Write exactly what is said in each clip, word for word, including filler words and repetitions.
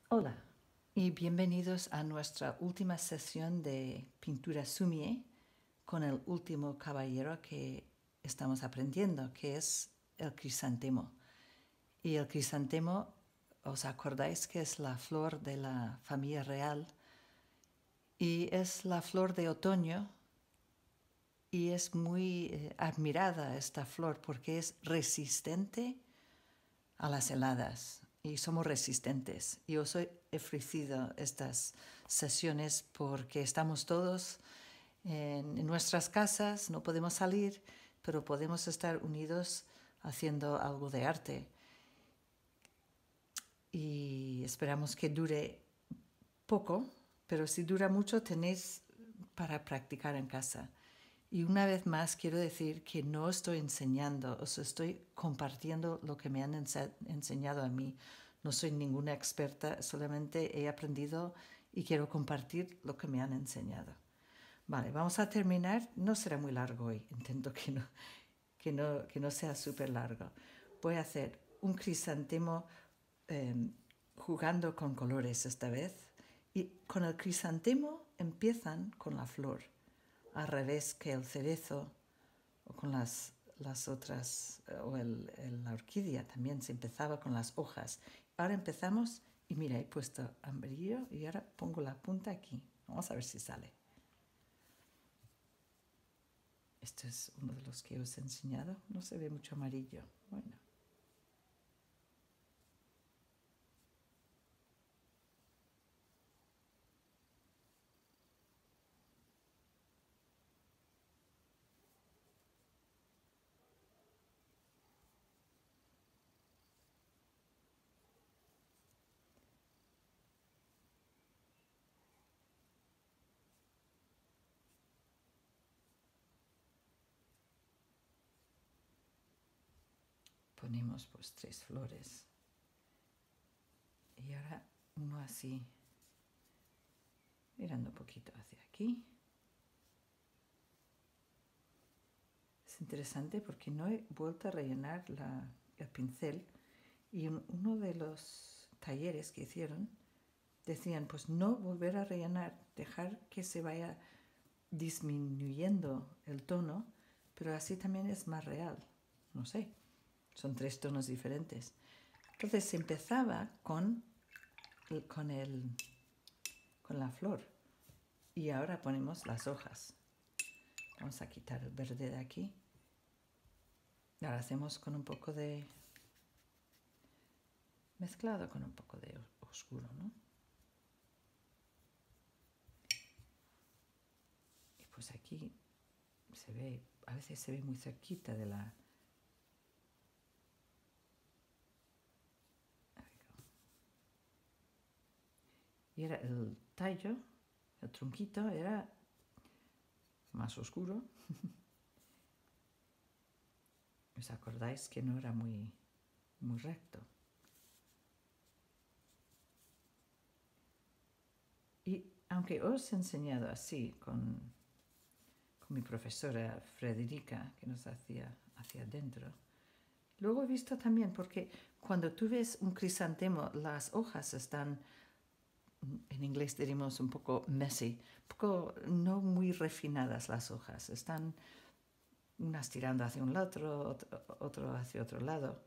Hola y bienvenidos a nuestra última sesión de pintura sumie con el último caballero que estamos aprendiendo, que es el crisantemo. Y el crisantemo, ¿os acordáis que es la flor de la familia real? Y es la flor de otoño y es muy eh, admirada esta flor porque es resistente a las heladas y somos resistentes. Y os he ofrecido estas sesiones porque estamos todos en, en nuestras casas, no podemos salir, pero podemos estar unidos haciendo algo de arte. Y esperamos que dure poco, pero si dura mucho tenéis para practicar en casa. Y una vez más quiero decir que no estoy enseñando, os estoy compartiendo lo que me han ense enseñado a mí. No soy ninguna experta, solamente he aprendido y quiero compartir lo que me han enseñado. Vale, vamos a terminar. No será muy largo hoy, intento que no, que no, que no sea súper largo. Voy a hacer un crisantemo eh, jugando con colores esta vez. Y con el crisantemo empiezan con la flor, al revés que el cerezo o con las, las otras, o el, el, la orquídea también se empezaba con las hojas. Ahora empezamos y mira, he puesto amarillo y ahora pongo la punta aquí. Vamos a ver si sale. Este es uno de los que os he enseñado. No se ve mucho amarillo. Bueno. Ponemos pues tres flores. Y ahora uno así, mirando un poquito hacia aquí. Es interesante porque no he vuelto a rellenar la, el pincel y en uno de los talleres que hicieron decían pues no volver a rellenar, dejar que se vaya disminuyendo el tono, pero así también es más real. No sé, son tres tonos diferentes. Entonces se empezaba con, con, el, con la flor y ahora ponemos las hojas. Vamos a quitar el verde de aquí. Ahora hacemos con un poco de mezclado con un poco de oscuro, ¿no? Y pues aquí se ve, a veces se ve muy cerquita de la... Y era el tallo, el tronquito era más oscuro. ¿Os acordáis que no era muy, muy recto? Y aunque os he enseñado así con, con mi profesora Frederica, que nos hacía hacia adentro, luego he visto también, porque cuando tú ves un crisantemo, las hojas están, en inglés diríamos un poco messy, un poco no muy refinadas las hojas, están unas tirando hacia un lado, otro, otro hacia otro lado.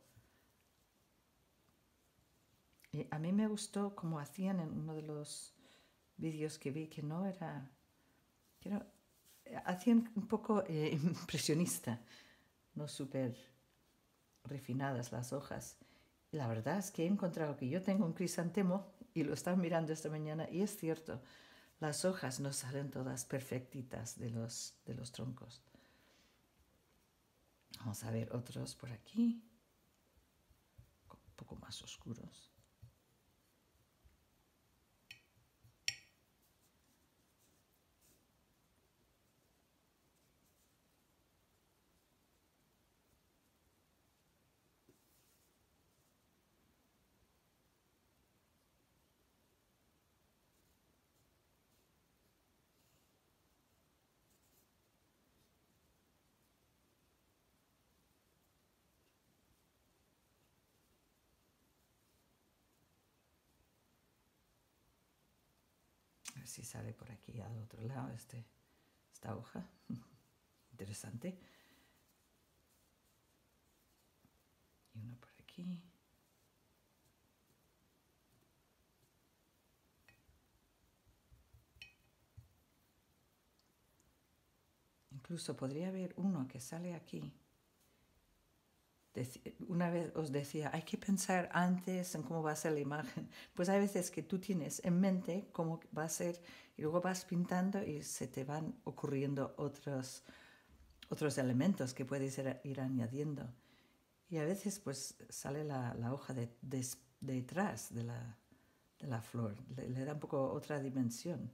Y a mí me gustó como hacían en uno de los vídeos que vi, que no era, que era hacían un poco eh, impresionista, no súper refinadas las hojas. Y la verdad es que he encontrado que yo tengo un crisantemo y lo estaba mirando esta mañana y es cierto, las hojas no salen todas perfectitas de los, de los troncos. Vamos a ver otros por aquí, un poco más oscuros. ver si sale por aquí al otro lado este, esta hoja. Interesante. Y uno por aquí. Incluso podría haber uno que sale aquí. Una vez os decía, hay que pensar antes en cómo va a ser la imagen. Pues hay veces que tú tienes en mente cómo va a ser y luego vas pintando y se te van ocurriendo otros, otros elementos que puedes ir, ir añadiendo. Y a veces pues sale la, la hoja de, de, detrás de la, de la flor. Le, le da un poco otra dimensión.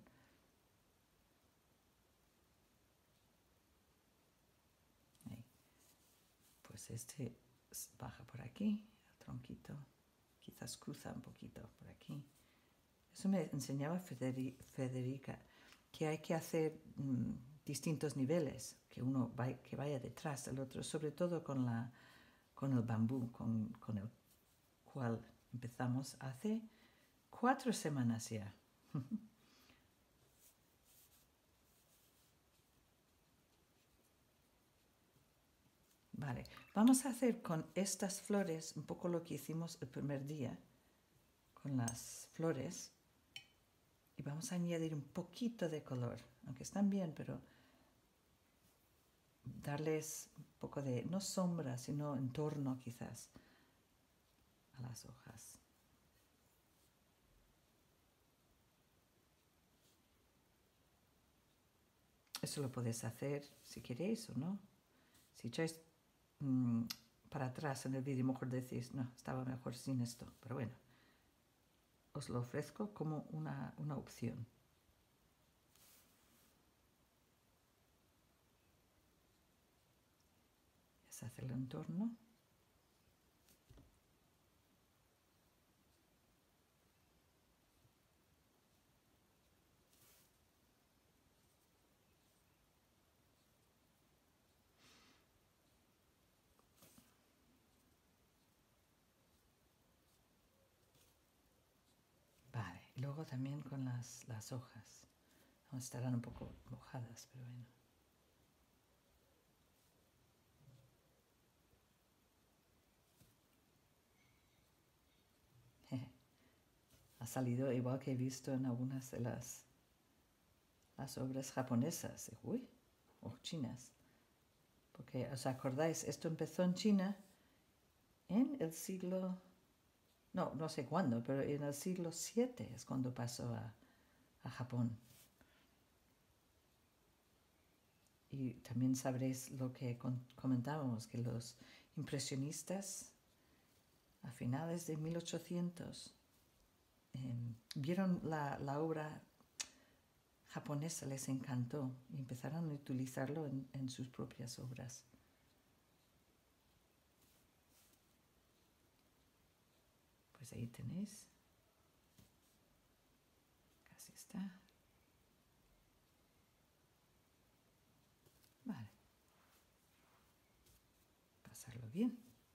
Ahí. Pues este baja por aquí, el tronquito, quizás cruza un poquito por aquí. Eso me enseñaba Federica, que hay que hacer mmm, distintos niveles, que uno vaya, que vaya detrás del otro, sobre todo con, la, con el bambú, con, con el cual empezamos hace cuatro semanas ya. Vale, vamos a hacer con estas flores un poco lo que hicimos el primer día, con las flores, y vamos a añadir un poquito de color, aunque están bien, pero darles un poco de, no sombra, sino entorno quizás a las hojas. Eso lo podéis hacer si queréis o no. Si echáis mmm, para atrás en el vídeo, mejor decís, no, estaba mejor sin esto, pero bueno, os lo ofrezco como una, una opción. Es hacer el entorno. Vale, y luego también con las, las hojas. Estarán un poco mojadas, pero bueno. Ha salido igual que he visto en algunas de las, las obras japonesas, uy, o chinas. Porque, ¿os acordáis? Esto empezó en China en el siglo, no, no sé cuándo, pero en el siglo siete es cuando pasó a, a Japón. Y también sabréis lo que comentábamos, que los impresionistas a finales de mil ochocientos eh, vieron la, la obra japonesa, les encantó y empezaron a utilizarlo en, en sus propias obras. Pues ahí tenéis. Casi está. Vale. Pasarlo bien.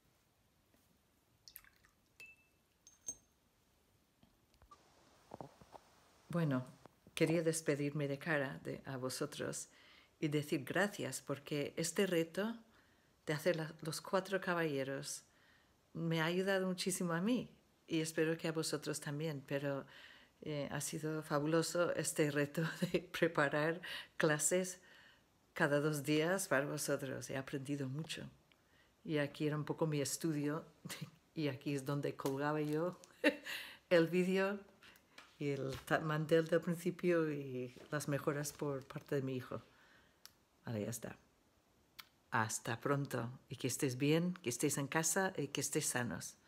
Bueno, quería despedirme de cara de, a vosotros y decir gracias porque este reto de hacer la, los cuatro caballeros me ha ayudado muchísimo a mí y espero que a vosotros también, pero eh, ha sido fabuloso este reto de preparar clases cada dos días para vosotros. He aprendido mucho y aquí era un poco mi estudio y aquí es donde colgaba yo el vídeo y el mantel del principio y las mejoras por parte de mi hijo. Ahora ya está. Hasta pronto y que estés bien, que estés en casa y que estés sanos.